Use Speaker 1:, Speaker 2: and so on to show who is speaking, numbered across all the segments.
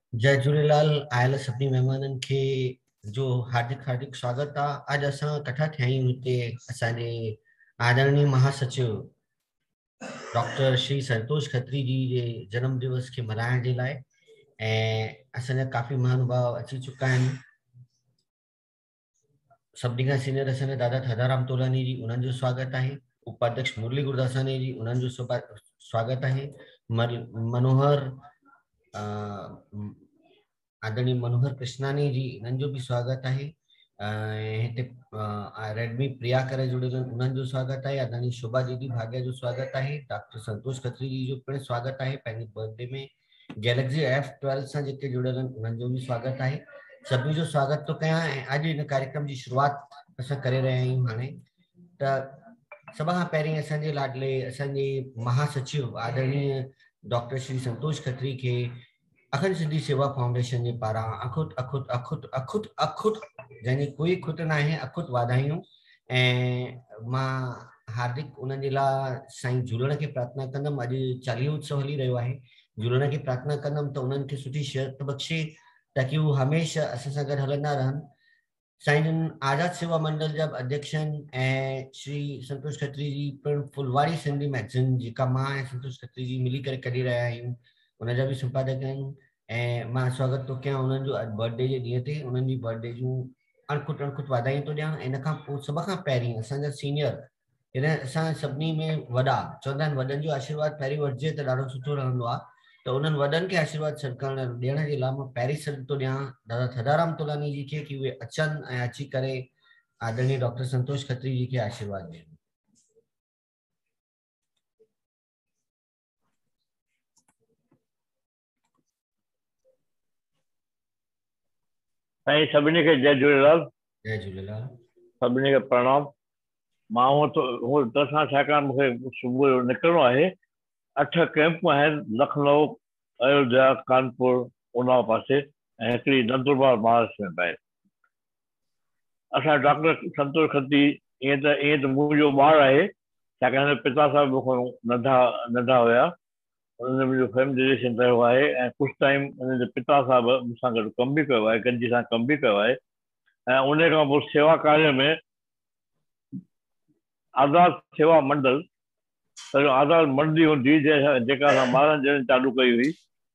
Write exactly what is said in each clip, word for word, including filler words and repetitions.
Speaker 1: जय झूलेलाल। आयल सभी मेहमानन के जो हार्दिक हार्दिक स्वागत आ। आज असां कठा थिया आहियूं हिते असांजे आदरणीय महासचिव डॉक्टर श्री संतोष खत्री जी जे जन्म दिवस के मल्हाइण जे लाइ, ऐं असांजा काफ़ी महानुभाव अची चुका आहिनि। सभिनी खां सीनियर असांजा दादा थदाराम तोलानी जी, उन्हनि जो स्वागत आहे। उपाध्यक्ष मुरली गुरदासानी जी, उन्हनि जो सुबा- स्वागत आहे। मल- मनोहर अ, आदरणीय मनोहर कृष्णानी जी, इन्हनि जो बि स्वागत आहे। ऐं हिते रेडमी प्रिया करे जुड़ियल आहिनि, उन्हनि जो स्वागत आहे। आदरणीय शोभा दीदी भाग्य जो स्वागत आहे। डॉक्टर संतोष खत्री जी जो पिणु स्वागत आहे पंहिंजे बर्थडे में। गैलेक्सी एफ ट्वेल्व सां जेके जुड़ियल आहिनि उन्हनि जो बि स्वागत आहे। सभी जो स्वागत तो कयां ऐं अॼु हिन कार्यक्रम जी शुरूआत असां करे रहिया आहियूं। हाणे त सभ खां पहिरीं असांजे लाडले असांजे महासचिव आदरणीय डॉक्टर श्री संतोष खत्री के अखंड सिद्धि सेवा फाउंडेशन के पारा अखुट अखुट अखुट अखुट अखुट जैसे कोई खुट ना है अखुट वाधायूं। ऐं मां हार्दिक उन्हनि जे लाइ साईं झूलण खे प्रार्थना कंदमि। अॼु चालीहो उत्सव हली रहियो आहे। झूलण खे प्रार्थना कंदमि त उन्हनि खे सुठी सिहत बख़्शे ताकि वो हमेशा असां सां गॾु हलंदा रहनि। साईं आज़ाद सेवा मंडल जा अध्यक्ष ऐं श्री संतोष खत्री जी पिणु फुलवाड़ी सिंधी मैगज़ीन जेका मां ऐं संतोष खत्री जी मिली करे कढी रहिया आहियूं उनजा बि संपादक आहिनि। ऐं मां स्वागत थो कयां उन्हनि जो अॼु बर्थडे जे ॾींहं ते। उन्हनि जी बर्थडे जूं अणखुट अणखुट वाधायूं थो ॾियां। इन खां पोइ सभ खां पहिरीं असांजा सीनियर हिन असां सभिनी में वॾा चवंदा आहिनि वॾनि जो आशीर्वाद पहिरीं वठिजे त ॾाढो सुठो रहंदो आहे। त उन्हनि वॾनि खे आशीर्वाद सॾु ॾियण जे लाइ मां पहिरीं सॾु थो ॾियां दादा थदाराम तोलानी जी खे कि उहे अचनि ऐं अची करे आदरणीय डॉक्टर संतोष खत्री जी के आशीर्वाद ॾियनि।
Speaker 2: साईं सभिनी खे जय झूलेलाल।
Speaker 1: जय झूलेलाल।
Speaker 2: सभिनी खे प्रणाम। मां हूअं त हूअं दर्शना छाकाणि मूंखे सुबुह जो निकिरणो आहे। अठ कैंपूं आहिनि लखनऊ, अयोध्या, कानपुर, उन्नाव पासे ऐं हिकिड़ी नंदुरबार महाराष्ट्र में आहे। असां डॉक्टर संतोष खत्री ईअं त ईअं त मुंहिंजो ॿारु आहे, छाकाणि पिता साहिब मूंखां नंढा नंढा हुया। उन्हनि मुंहिंजो फैमिली रिलेशन रहियो आहे ऐं कुझु टाइम उन्हनि जे पिता साहिब मूंसां गॾु कमु बि कयो आहे, गॾिजी सां कमु बि कयो आहे। ऐं उन खां पोइ सेवा कार्य में आज़ाद सेवा मंडल सॼो आज़ाद मंडी हूंदी जेका असां ॿारहं ॼणनि चालू कई हुई।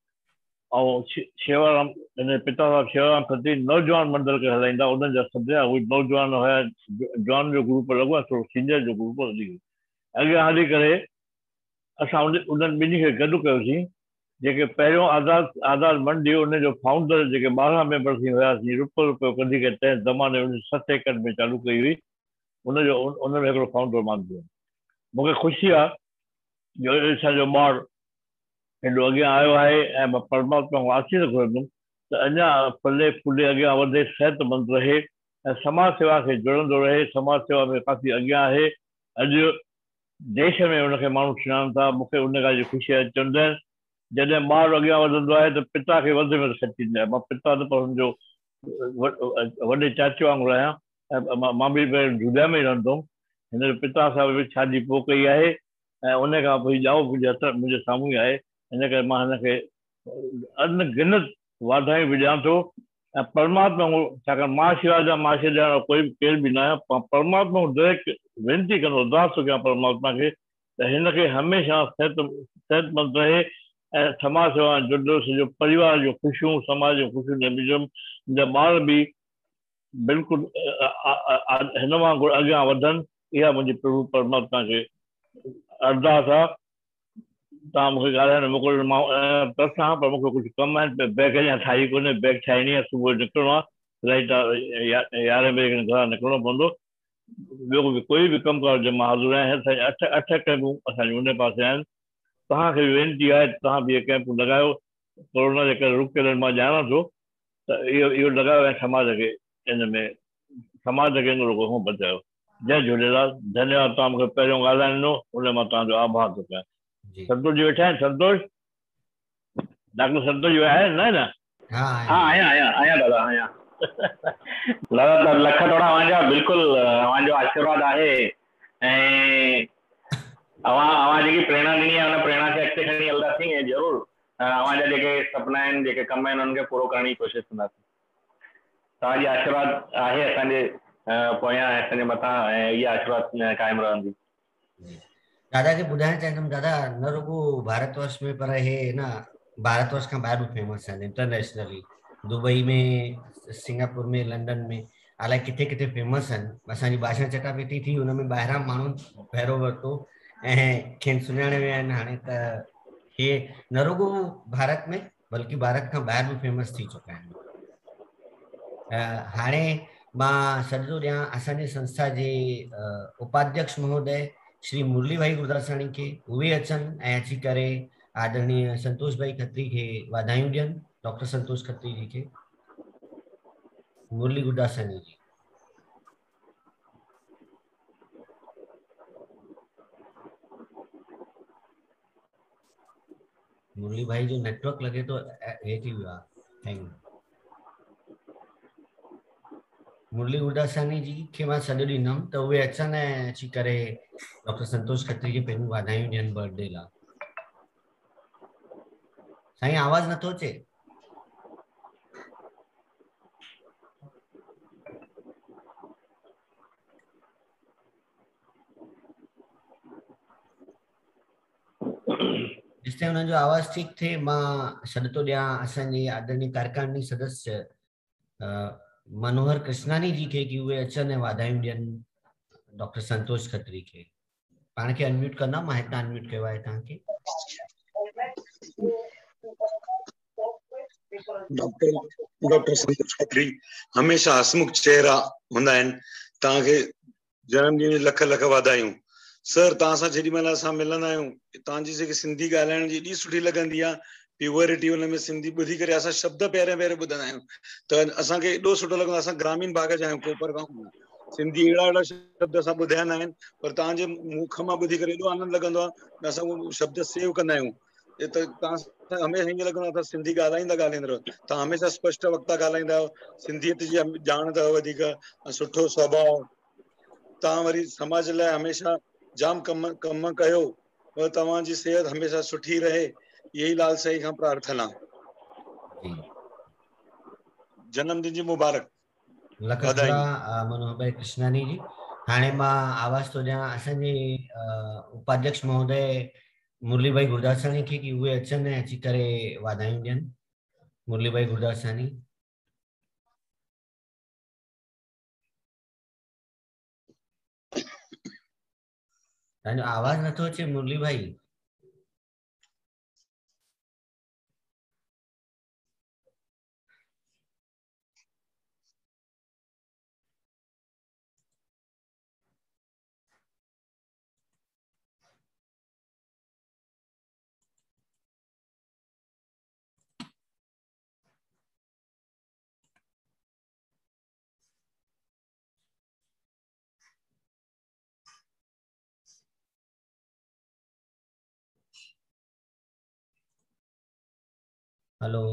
Speaker 2: ऐं शेवाराम हिन पिता साहिब शेवाराम खत्री नौजवान मंडल खे हलाईंदा, उन्हनि जा सदस्य उहे नौजवान हुया। जवान जो ग्रुप लॻो आहे, थोरो सीनियर जो ग्रुप हली वियो। अॻियां हली करे असां उन उन्हनि ॿिन्ही खे गॾु कयोसीं। जेके पहिरियों आज़ाद आज़ाद मंडी उनजो फाउंडर जेके ॿारहं मेंबर थी हुयासीं, रुपयो रुपयो कढी करे तंहिं ज़माने में उणिवीह सौ सत एकहठि में चालू कई हुई। उनजो उनमें हिकिड़ो फाउंडर मां बि हुयुमि। मूंखे ख़ुशी आहे जो असांजो ॿारु हेॾो अॻियां आयो आहे ऐं मां परमात्मा खां आशीर्वाद घुरंदुमि त अञा फले फूले अॻियां वधे, सिहतमंद रहे ऐं समाज सेवा खे जुड़ंदो रहे। समाज सेवा में काफ़ी अॻियां आहे। अॼु देश में हुनखे माण्हू सुञाणनि था। मूंखे उन ॻाल्हि जी ख़ुशी आहे। चवंदा आहिनि जॾहिं ॿारु अॻियां वधंदो आहे त पिता खे वधि में वधि शक्ति ॾींदा आहे। मां पिता न पर हुनजो वॾे चाचे वांगुरु आहियां ऐं मां बि जुलिया में ई रहंदो हुउमि। हिन पिता साहिब बि शादी पोइ कई आहे ऐं उन खां पोइ ॼाओ मुंहिंजे हथ मुंहिंजे साम्हूं ई आहे। इन करे मां हिनखे अनगिनत वाधायूं बि ॾियां थो ऐं परमात्मा छाकाणि मां आशीर्वाद ॾियां, मां आशीर्वाद ॾियण कोई केर बि न आहियां। परमात्मा डायरेक्ट वेनिती कंदो, अरदास थो कयां परमात्मा खे त हिनखे हमेशह सिहत सिहतमंद रहे ऐं समाज सेवा जुड़ो। सॼो परिवार जो ख़ुशियूं, समाज जो ख़ुशियूं ॾिजो। मुंहिंजा ॿार बि बिल्कुलु हिन वांगुरु अॻियां वधनि, इहा मुंहिंजी प्रभु परमात्मा खे अरदास आहे। तव्हां मूंखे ॻाल्हाइण मोकिलियो, मां तरसां पर मूंखे कुझु कमु आहिनि। बैग अञा ठाही कोन्हे, बैग ठाहिणी आहे। सुबुह जो निकिरणो आहे, लाइट यारहें बजे घरां निकिरणो पवंदो। ॿियो बि कोई बि कमु करणु हुजे मां हाज़ुर आहियां। असांजे अठ अठ कैंपूं असांजे उन पासे आहिनि। तव्हांखे बि वेनिती आहे तव्हां बि इहे कैंपूं लॻायो। कोरोना जे करे रुकियल मां ॼाणां थो त इहो इहो लॻायो ऐं समाज खे इन में समाज खे इन रुगो खां बचायो। जय झूलेलाल। धन्यवाद। तव्हां मूंखे पहिरियों ॻाल्हाइण ॾिनो, उन मां तव्हांजो आभार थो कयां। संतोष जी वेठा आहिनि? संतोष डॉक्टर संतोष जी आहे न? न
Speaker 1: हा
Speaker 2: हा आहियां आहियां आहियां दादा आहियां। दादा लख थोरा अवांजा, बिल्कुलु अवांजो आशीर्वाद आहे ऐं अवां अवां जेकी प्रेरणा ॾिनी आहे उन प्रेरणा खे अॻिते खणी हलंदासीं ऐं ज़रूरु
Speaker 3: अवांजा जेके सपना आहिनि जेके कम आहिनि उनखे पूरो करण जी कोशिशि कंदासीं। तव्हांजी आशीर्वाद आहे असांजे पोयां ऐं असांजे मथां ऐं इहा आशीर्वाद कायम रहंदी।
Speaker 1: दादा खे ॿुधाइण चाहींदुमि दादा न रुगो भारतवर्ष में पर हे न भारतवर्ष खां ॿाहिरि बि फेमस आहिनि इंटरनेशनली, दुबई में, सिंगापुर में, लंडन में, अलाए किथे किथे फेमस आहिनि। असांजी भाषा चटाभेटी थी, हुनमें ॿाहिरां माण्हू भैरो वरितो ऐं खेनि सुञाणे विया आहिनि। हाणे त हे न रुगो भारत में बल्कि भारत खां ॿाहिरि बि फेमस थी चुका आहिनि। हाणे मां सॾो ॾियां असांजे संस्था जे उपाध्यक्ष महोदय श्री मुरली भाई गुरदासाणी के, उहे अचनि ऐं अची करे आदरणीय संतोष भाई खत्री के वाधायूं ॾियनि। डॉक्टर संतोष खत्री जी के, मुरली गुरदासाणी जी। मुरली भाई जो नेटवर्क लगे तो हे थी वियो आहे, थैंक यू। मुरली गुरदासानी जी खे मां सॾु ॾींदुमि त उहे अचनि ऐं अची करे डॉक्टर संतोष खत्री खे पहिरियों वाधायूं ॾियनि बर्थडे लाइ। साईं आवाज़ नथो अचे। जिससे उन्हनि जो आवाज़ ठीकु थिए मां सॾु थो ॾियां असांजी आदरणीय कार्यकारिणी सदस्य मनोहर कृष्णानी जी के कि उहे अचनि ऐं वाधायूं ॾियनि डॉक्टर संतोष खत्री के। पाण खे अनम्यूट कंदा, मां हितां अनम्यूट कयो आहे तव्हांखे।
Speaker 4: डॉक्टर डॉक्टर संतोष खत्री हमेशा हसमुख चेहरा हूंदा आहिनि। तव्हांखे जन्मदिन जी लख लख वाधायूं। सर तव्हां सां जेॾी महिल असां मिलंदा आहियूं तव्हांजी जेकी सिंधी ॻाल्हाइण जी एॾी सुठी लॻंदी आहे, प्योरिटी हुन में सिंधी ॿुधी करे असां शब्द पहिरियों पहिरियों ॿुधंदा आहियूं त असांखे एॾो सुठो लॻंदो आहे। असां ग्रामीण भाग जा आहियूं, कोपर खां सिंधी अहिड़ा अहिड़ा शब्द असां ॿुधिया न आहिनि, पर तव्हांजे मुख मां ॿुधी करे एॾो आनंद लॻंदो आहे। असां उहो शब्द सेव कंदा आहियूं। त तव्हां हमेशह हीअं लॻंदो आहे तव्हां सिंधी ॻाल्हाईंदा ॻाल्हाईंदा रहो। तव्हां हमेशह स्पष्ट वक्ता ॻाल्हाईंदा आहियो, सिंधियत जी ॼाण अथव वधीक, सुठो स्वभाव। तव्हां वरी समाज लाइ हमेशह जाम कम कम कयो, तव्हांजी सेहत हमेशह सुठी रहे, यही लाल साईं खां प्रार्थना। जन्मदिन जी मुबारक।
Speaker 1: लख थोड़ा मनोहर भाई कृष्णानी जी। हाणे मां आवाज़ थो ॾियां असांजे उपाध्यक्ष महोदय मुरली भाई गुरदासानी के कि उहे अचनि ऐं अची करे वाधायूं ॾियनि। मुरली भाई गुरदासानी। तव्हांजो आवाज़ नथो अचे मुरली भाई। हेलो,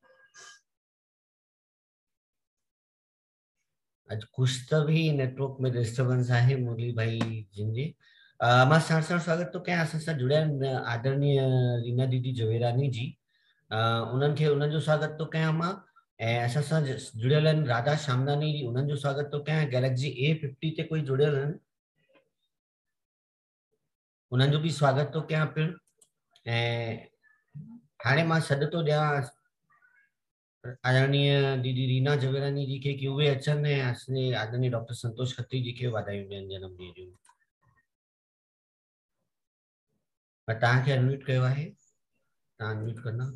Speaker 1: आज कुछ त भी नेटवर्क में डिस्टर्बेंस है मुरली भाई जिन जी। मां साण साण स्वागत तो कयां असां सां जुड़िया आदरणीय रीना दीदी जवेरानी जी। उन्हनि खे उन्हनि जो स्वागत तो कयां मां ऐं असां सां जुड़ियल आहिनि राधा शामनानी जी, उन्हनि जो स्वागत तो कयां। गैलेक्सी ए फिफ्टी ते कोई जुड़ियल आहिनि, उन्हनि जो बि स्वागत तो कयां पिण। ऐं हाणे मां सॾु तो ॾियां आदरणीय दीदी रीना जवेरानी जी के कि उहे अचनि ऐं असांजे आदरणीय डॉक्टर संतोष खत्री जी खे वाधायूं ॾियनि जनमदिन जूं। पर तव्हांखे अनम्यूट कयो आहे, तव्हां अनम्यूट कंदा।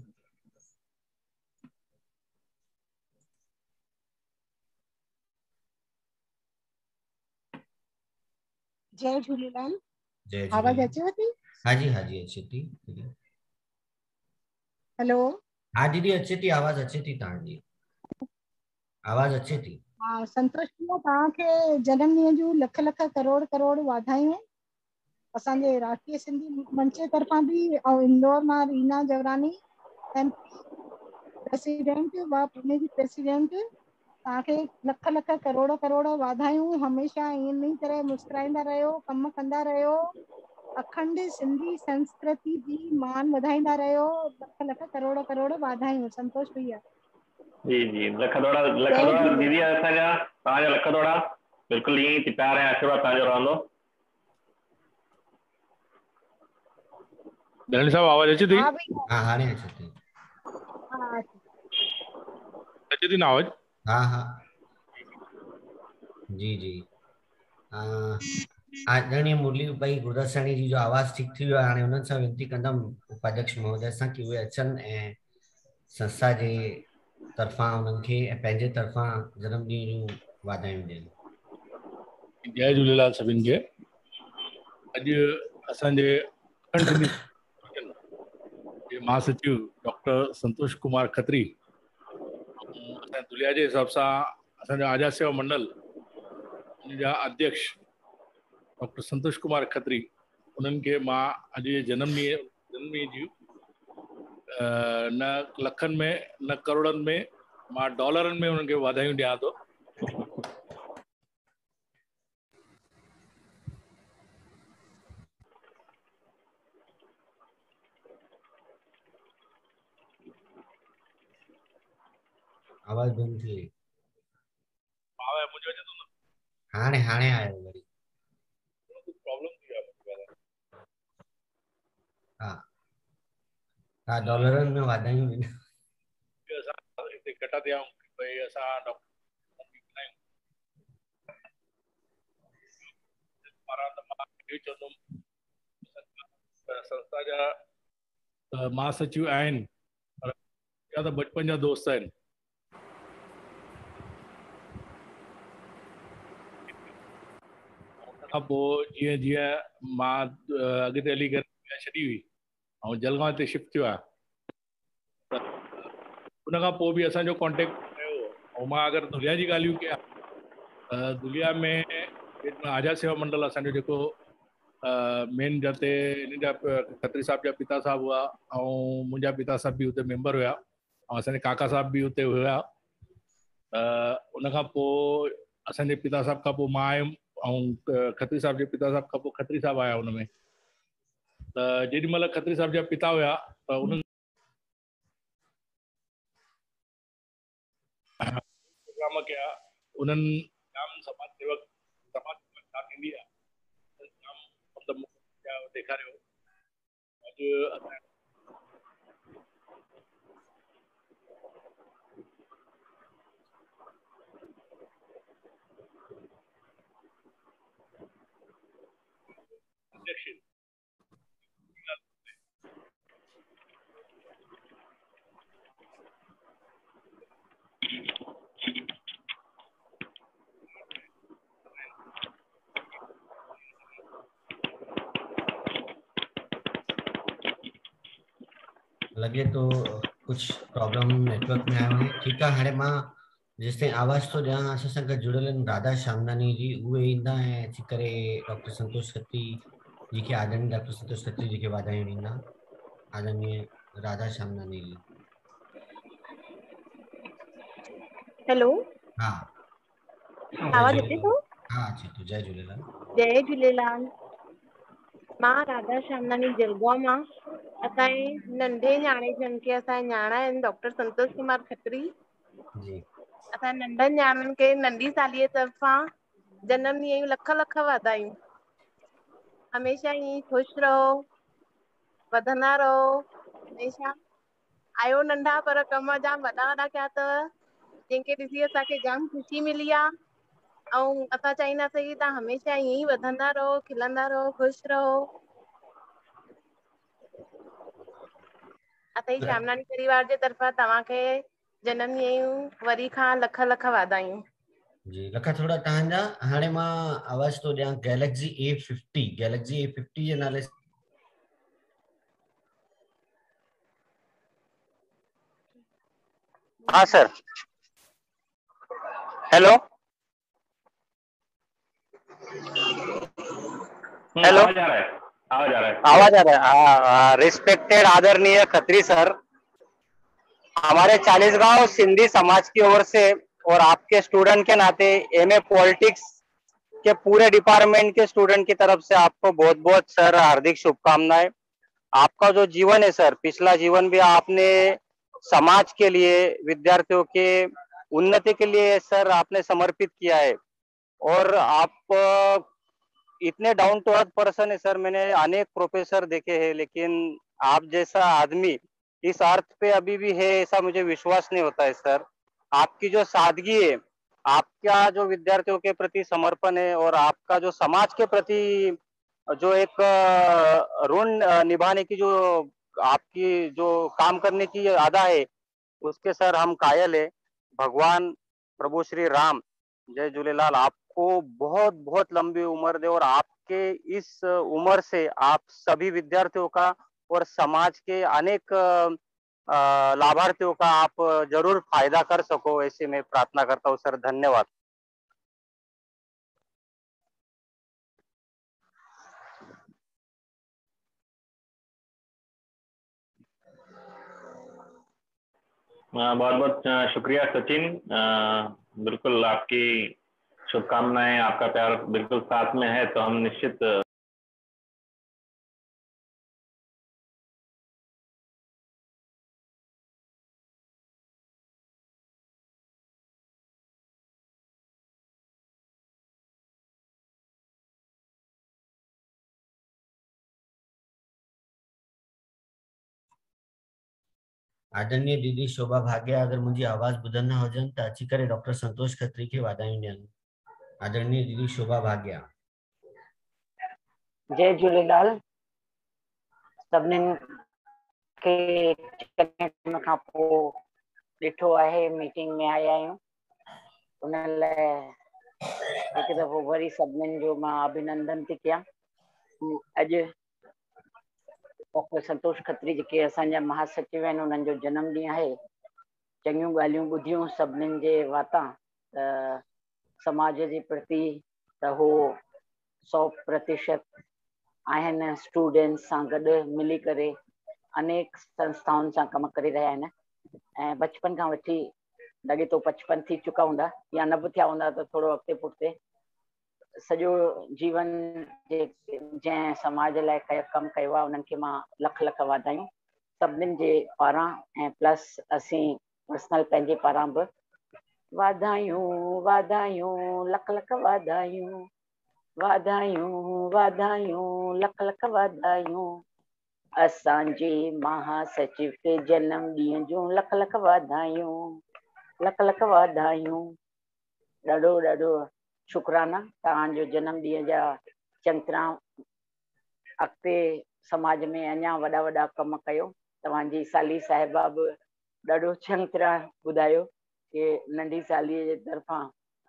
Speaker 5: जय झूलेलाल।
Speaker 1: जय
Speaker 5: आवाज
Speaker 1: झूलेलाल।
Speaker 5: अचेव थी?
Speaker 1: हाँ जी हाँ जी अचे थी।
Speaker 5: हेलो।
Speaker 1: हाँ दीदी अचे थी, आवाज अचे थी, तव्हांजी आवाज अचे थी।
Speaker 5: हाँ संतोष भैया तव्हांखे जन्मदिन जूं लख लख करोड़ करोड़ वाधायूं। असांजे राष्ट्रीय सिंधी मंच जे तरफ़ां बि ऐं इंदौर मां रीना जवरानी प्रेसिडेंट व पुणे जी प्रेसिडेंट, तव्हांखे लख लख करोड़ करोड़ वाधायूं। हमेशह इन ई तरह मुस्कुराईंदा रहियो, कम कंदा रहियो अखंड सिंधी संस्कृति जी मान वधाईंदा रहियो। लख लख करोड़ करोड़ वाधायूं संतोष भैया।
Speaker 3: जी जी लख थोड़ा लख
Speaker 5: जय
Speaker 3: थोड़ा
Speaker 5: झूलेलाल।
Speaker 3: दीदी असांजा तव्हांजा लख थोड़ा बिल्कुलु ईअं ई प्यार ऐं आशीर्वाद तव्हांजो रहंदो।
Speaker 6: दलाली साहब आवाज अचे थी?
Speaker 5: हाँ भैया।
Speaker 1: हाँ हाणे अचे थी।
Speaker 5: हाँ
Speaker 6: अचे थी ना आवाज?
Speaker 1: हाँ हाँ जी जी। आदरणीय मुरली भाई गुरदासाणी जी जो आवाज़ ठीक थी वियो आहे। हाणे उन्हनि सां वेनती कंदमि उपाध्यक्ष महोदय सां कि उहे अचनि ऐं संस्था जे तरफ़ां उन्हनि खे ऐं पंहिंजे तरफ़ां जनमॾींहं जूं वाधायूं ॾियनि।
Speaker 6: जय झूलेलाल सभिनि खे। अॼु असांजे अखंड सिंधी जे महासचिव डॉक्टर संतोष कुमार खत्री ऐं असांजे दुलिया जे हिसाब सां असांजा आज़ाद सेवा मंडल उन जा अध्यक्ष डॉक्टर संतोष कुमार खत्री उन्हनि खे मां अॼु जे जनमॾींहं जनमॾींहं जी न लखनि में न करोड़नि में मां डॉलरनि में उन्हनि खे वाधायूं ॾियां थो।
Speaker 1: आवाज़ बंदि थी वई।
Speaker 6: आवाज़ मुंहिंजो अचे थो न?
Speaker 1: हाणे हाणे आयो वरी।
Speaker 6: प्रॉब्लम थी आहे।
Speaker 1: हा हा डॉलरनि में वाधायूं ॾियनि।
Speaker 6: असां हिते कटा थिया भई असां डॉक्टर संस्था जा महासचिव आहिनि या त बचपन जा दोस्त आहिनि। उनखां पोइ जीअं जीअं मां अॻिते हली करे छॾी हुई ऐं जलगांव ते शिफ्ट थियो आहे त उनखां पोइ बि असांजो कॉन्टेक्ट कयो। ऐं मां अगरि दुनिया जी ॻाल्हियूं कयां त दुनिया में आज़ाद सेवा मंडल असांजो जेको मेन जाते इन जा खत्री साहब जा पिता साहब हुआ ऐं मुंहिंजा पिता साहब बि हुते मेंबर हुया ऐं असांजे काका साहब बि हुते हुया। उनखां पोइ असांजे पिता साहब खां पोइ मां आयुमि ऐं खत्री साहब जे पिता साहब खां पोइ खत्री साहब आया हुनमें। त जेॾी महिल खत्री साहब जा पिता हुया त उन्हनि प्रोग्राम कया। उन्हनि जाम समाज सेवक समाज सेवक छा थींदी आहे जाम मतिलबु ॾेखारियो। अॼु
Speaker 1: लगे तो कुछ प्रॉब्लम नेटवर्क में आयो है। ठीक है हाणे मां जेसिताईं आवाज़ तो ॾियां असां सां गॾु जुड़ियल आहिनि राधा श्यामनानी जी। उहे ईंदा ऐं अची करे डॉक्टर संतोष खत्री जी के आदरणीय डॉक्टर संतोष खत्री जी के वाधायूं ॾींदा। आदरणीय राधा श्यामनानी जी।
Speaker 7: हेलो
Speaker 1: हा
Speaker 7: आवाज अचे थो?
Speaker 1: हा अचे थो। जय झूलेलाल।
Speaker 7: जय झूलेलाल। मां राधा श्यामनानी जलगांव मां। असांजे नंढे न्याणे जन खे असांजा न्याणा आहिनि डॉक्टर संतोष कुमार खत्री
Speaker 1: जी।
Speaker 7: असांजे नंढनि न्याणनि खे नंढी सालीअ तरफ़ां जनम ॾींहं जूं लख लख वाधायूं। हमेशह ईअं ख़ुशि रहो वधंदा रहो। हमेशह आयो नंढा पर कम जाम वॾा वॾा कया अथव जंहिंखे ॾिसी असांखे जाम ख़ुशी मिली आहे। ऐं असां चाहींदासीं कि तव्हां हमेशह ईअं ई वधंदा रहो खिलंदा रहो ख़ुशि रहो। असांजी श्यामनानी परिवार जे तरफ़ां तव्हांखे जनम ॾींहं जूं वरी खां लख लख वाधायूं।
Speaker 1: जी लख थोड़ा तव्हांजा। हाणे मां आवाज़ तो ॾियां Galaxy A fifty Galaxy A fifty जे नाले
Speaker 8: हाँ सर। हेलो हेलो
Speaker 3: आवाज आ रहा है आवाज आ रहा है
Speaker 8: आवाज आ रहा है। रिस्पेक्टेड आदरणीय खत्री सर, हमारे चालीसगांव सिंधी समाज की ओर से और आपके स्टूडेंट के नाते एमए पॉलिटिक्स के पूरे डिपार्टमेंट के स्टूडेंट की तरफ से आपको बहुत बहुत सर हार्दिक शुभकामनाएं। आपका जो जीवन है सर, पिछला जीवन भी आपने समाज के लिए, विद्यार्थियों के उन्नति के लिए सर आपने समर्पित किया है। और आप इतने डाउन टू अर्थ पर्सन है सर, मैंने अनेक प्रोफेसर देखे हैं, लेकिन आप जैसा आदमी इस अर्थ पे अभी भी है ऐसा मुझे विश्वास नहीं होता है सर। आपकी जो सादगी है, आपका जो विद्यार्थियों के प्रति समर्पण है, और आपका जो समाज के प्रति जो एक ऋण निभाने की जो आपकी जो काम करने की अदा है, उसके सर हम कायल है। भगवान प्रभु श्री राम जय झूलेलाल आपको बहुत बहुत लंबी उम्र दे, और आपके इस उम्र से आप सभी विद्यार्थियों का और समाज के अनेक लाभार्थियों का आप जरूर फायदा कर सको, ऐसे मैं प्रार्थना करता हूँ सर। धन्यवाद।
Speaker 3: बहुत बहुत शुक्रिया सचिन। बिल्कुल आपकी शुभकामनाएं, आपका प्यार बिल्कुल साथ में है, तो हम निश्चित
Speaker 1: आदरणीय दीदी शोभा भाग्या अगर मुझे आवाज ॿुधंदा हुजनि त अची करे डॉक्टर संतोष खत्री के वाधायूं ॾियनि। आदरणीय दीदी शोभा भाग्या।
Speaker 9: जय झूलेलाल सभिनीनि खे टाइम खां पोइ ॾिठो आहे, मीटिंग में आया आहियूं, उन लाइ हिकु दफ़ो वरी सभिनीनि जो मां अभिनंदन थी कयां। अॼु डॉक्टर संतोष खत्री जेके असांजा महासचिव आहिनि, उन्हनि जो जनम ॾींहुं आहे। चङियूं ॻाल्हियूं ॿुधियूं सभिनीनि जे वाता, त समाज जे प्रति त हो सौ प्रतिशत आहिनि। स्टूडेंट्स सां गॾु मिली करे अनेक संस्थाउनि सां कमु करे रहिया आहिनि, ऐं बचपन खां वठी लॻे थो बचपन थी चुका हूंदा या न बि थिया हूंदा त थोरो अॻिते पुठिते सॼो जीवन जे जंहिं समाज लाइ कमु कयो आहे उन्हनि खे मां लख लख वाधायूं सभिनीनि जे पारां, ऐं प्लस असीं पर्सनल पंहिंजे पारां बि वाधायूं वाधायूं लख लख वाधायूं वाधायूं वाधायूं लख लख वाधायूं। असांजे महासचिव के जनम ॾींहं जूं लख लख वाधायूं लख लख वाधायूं। ॾाढो ॾाढो शुक्राना, तव्हांजो जनम ॾींहं जा चङी तरह अॻिते समाज में अञा वॾा वॾा कम कयो। तव्हांजी साली साहिबा बि ॾाढो चङी तरह ॿुधायो कि नंढी सालीअ जे तरफ़ां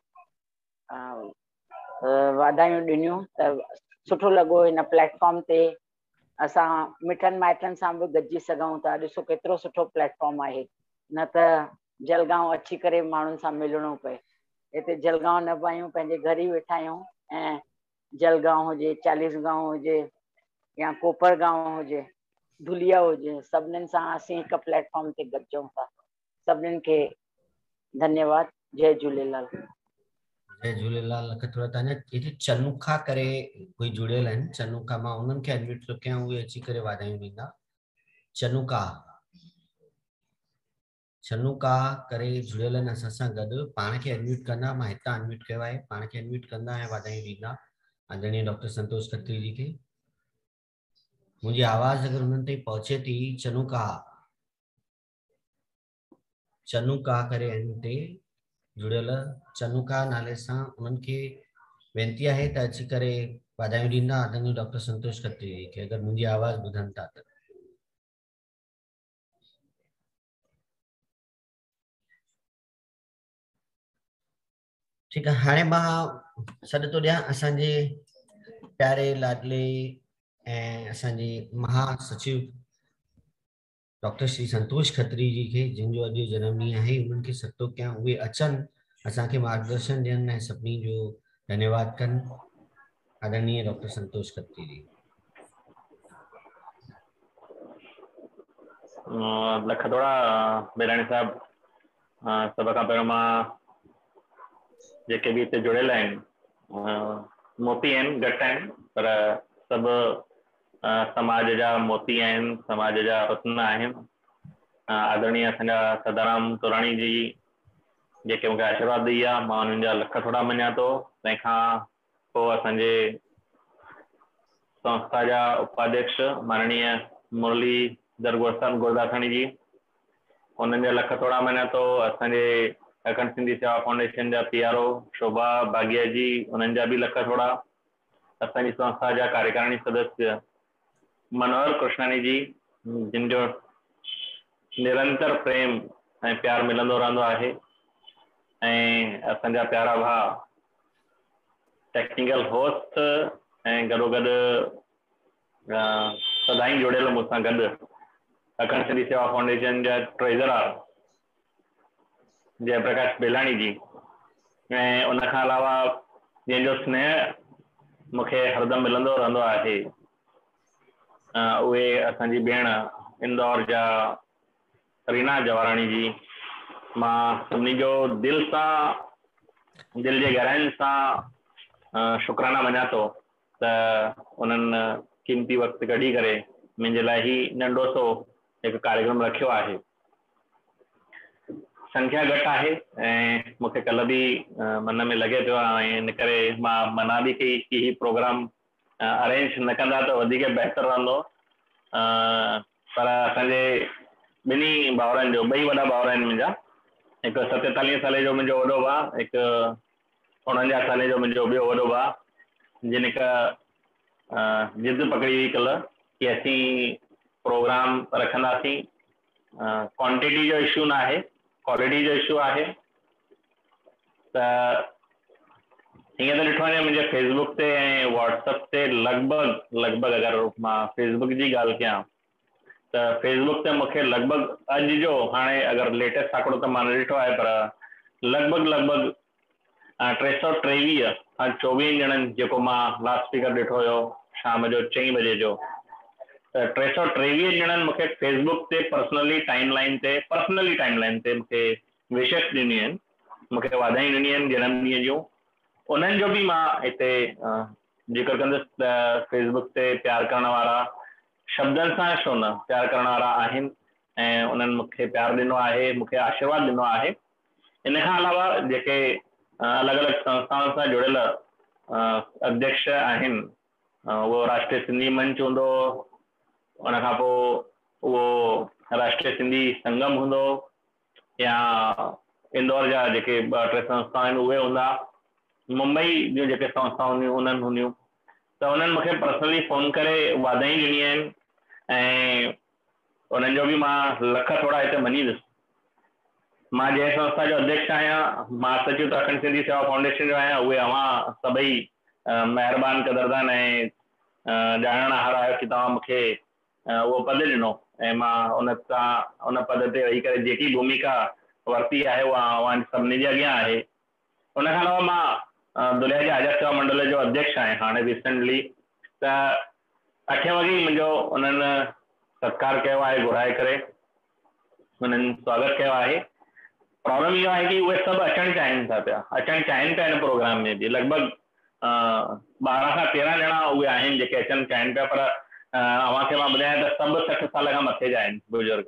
Speaker 9: वाधायूं ॾिनियूं, त सुठो लॻो हिन प्लेटफॉर्म ते असां मिटनि माइटनि सां बि गॾिजी सघूं था। ॾिसो केतिरो सुठो प्लेटफॉर्म आहे, न त जलगांव अची करे माण्हुनि सां मिलणो पए। हिते जलगांव न बि आहियूं, पंहिंजे घर ई वेठा आहियूं, ऐं जलगांव हुजे, चालीसगांव हुजे या कोपरगांव हुजे, धुलिया हुजे, सभिनीनि सां असीं हिकु प्लेटफॉर्म ते गॾिजूं था। सभिनीनि खे धन्यवाद। जय झूलेलाल।
Speaker 1: जय झूलेलाल। लख थोड़ा तव्हांजा हिते चनुखा करे कोई जुड़ियल आहिनि, चनुखा, मां उन्हनि खे एडमिट थो कयां, उहे अची करे वाधायूं ॾींदा। चनुका चनुका करे जुड़ियल आहिनि असां सां गॾु, पाण खे एडमिट कंदा, मां हितां एडमिट कयो आहे, पाण खे एडमिट कंदा ऐं वाधायूं ॾींदा आदरणीय डॉक्टर संतोष खत्री जी खे। मुंहिंजी आवाज़ अगर उन्हनि ताईं पहुचे थी, चनुका चनुका करे आहिनि हिते जुड़ियल, चनुका नाले सां उन्हनि खे वेनती आहे त अची करे वाधायूं ॾींदा आदरणीय डॉक्टर संतोष खत्री जी खे, अगर मुंहिंजी आवाज़ ॿुधनि था त। ठीकु आहे, हाणे मां सॾु थो ॾियां असांजे प्यारे लाडले ऐं असांजे महासचिव डॉक्टर श्री संतोष खत्री जी खे, जिन जो अॼु जनम ॾींहुं आहे, उन्हनि खे सॾु थो कयां, उहे अचनि असांखे मार्गदर्शन ॾियनि ऐं सभिनी जो धन्यवाद कनि। आदरणीय डॉक्टर संतोष खत्री जी।
Speaker 3: लख थोड़ा बेराणी साहब, सभ खां पहिरियों मां जेके बि हिते जुड़ियल आहिनि मोती आहिनि, घटि आहिनि, पर सभु समाज जा मोती आहिनि, समाज जा रत्न आहिनि। आदरणीय असांजा सदाराम तोराणी जी जेके मूंखे आशीर्वाद ॾेई आहे, मां उन्हनि जा लख थोड़ा मञा थो। तंहिंखां पोइ असांजे संस्था जा उपाध्यक्ष माननीय मुरलीधर गुरदासाणी जी, उन्हनि जा लख थोड़ा मञा थो। असांजे अखंड सिंधी सेवा फाउंडेशन जा पी आर ओ शोभा भागिया जी, उन्हनि जा बि लख थोड़ा। असांजी संस्था जा कार्यकारिणी सदस्य मनोहर कृष्णानी जी, जिन जो निरंतर प्रेम ऐं प्यार मिलंदो रहंदो आहे। ऐं असांजा प्यारा भाउ टेक्निकल होस्ट ऐं गॾोगॾु सदाईं जुड़ियल मूंसां गॾु अखंड सिंधी सेवा फाउंडेशन जा ट्रेज़रर जयप्रकाश बेलाणी जी, ऐं उन खां अलावा जंहिंजो स्नेह मूंखे हरदम मिलंदो रहंदो आहे, उहे असांजी भेण इंदौर जा रीना जवाराणी जी। मां सभिनी जो दिलि सां, दिलि जे गहराइनि सां शुक्राना मञा थो त उन्हनि कीमती वक़्तु कढी करे मुंहिंजे लाइ ही नंढो सो हिकु कार्यक्रम रखियो आहे। संख्या घटि आहे ऐं मूंखे कल्ह बि मन में लॻे पियो ऐं इन करे मां मना बि कई कि ही प्रोग्राम अरेंज न कंदा त वधीक बहितर रहंदो। पर असांजे ॿिन्ही भाउरनि जो, ॿई वॾा भाउर आहिनि मुंहिंजा, हिकु सतेतालीह साले जो मुंहिंजो वॾो भाउ, हिकु उणवंजाह साले जो मुंहिंजो ॿियो वॾो भाउ, जिन हिकु जिद पकड़ी हुई कल्ह कि असीं प्रोग्राम रखंदासीं। क्वांटिटी जो इशू न आहे, क्वालिटी जो इशू आहे। त हीअं त ॾिठो वञे मुंहिंजे फेसबुक ते ऐं व्हाट्सअप ते लॻभॻि लॻभॻि अगरि मां फेसबुक जी ॻाल्हि कयां त फेसबुक ते मूंखे लॻभॻि अॼु जो, हाणे अगरि लेटेस्ट आंकड़ो त मां न ॾिठो आहे, पर लॻभॻि लॻभॻि टे सौ टेवीह ऐं चोवीह ॼणनि जेको मां लास्ट फिगर ॾिठो हुयो शाम जो चईं बजे जो, त टे सौ टेवीह ॼणनि मूंखे फेसबुक ते पर्सनली टाइम लाइन ते पर्सनली टाइम लाइन ते मूंखे विशेस ॾिनियूं आहिनि, मूंखे वाधायूं ॾिनियूं आहिनि जनमॾींहं जूं। उन्हनि जो बि मां हिते ज़िक्र कंदुसि त फेसबुक ते प्यार करण वारा शब्दनि सां छो न प्यार करण वारा आहिनि ऐं उन्हनि मूंखे प्यार ॾिनो आहे, मूंखे आशीर्वाद ॾिनो आहे। इन खां अलावा जेके अलॻि अलॻि संस्थाउनि सां जुड़ियल अध्यक्ष आहिनि, उहो राष्ट्रीय सिंधी मंच हूंदो, उन खां पोइ उहो राष्ट्रीय सिंधी संगम हूंदो, या इंदौर जा जेके ॿ टे संस्थाऊं आहिनि उहे हूंदा, मुंबई जूं जेके संस्थाऊं हूंदियूं उन्हनि हूंदियूं, त उन्हनि मूंखे पर्सनली फ़ोन करे वाधायूं ॾिनियूं आहिनि ऐं उन्हनि जो बि मां लख थोड़ा हिते मञींदुसि। मां जंहिं संस्था जो अध्यक्ष आहियां, मां सचिव अखंड सिंधी सेवा फाउंडेशन जो आहियां, उहे अव्हां सभई महिरबानी क़दरदान ऐं ॼाणण हारा आहियो कि तव्हां मूंखे उहो पद ॾिनो ऐं मां उन सां उन पद ते वेही करे जेकी भूमिका वरिती आहे उहा अव्हां सभिनी जे अॻियां आहे। उन खां अलावा मां दुलिया जे आज़ाद सेवा मंडल जो अध्यक्ष आहियां हाणे रिसेंटली, त अठे वॻे मुंहिंजो उन्हनि सत्कार कयो आहे, घुराए करे उन्हनि स्वागत कयो आहे। प्रॉब्लम इहो आहे कि उहे सभु अचणु चाहिनि था पिया, अचणु चाहिनि पिया हिन प्रोग्राम में बि, लॻभॻि ॿारहं खां तेरहं ॼणा उहे आहिनि जेके अचणु चाहिनि पिया, पर अव्हांखे मां ॿुधायां त सभु सठि साल खां मथे जा आहिनि बुज़ुर्ग।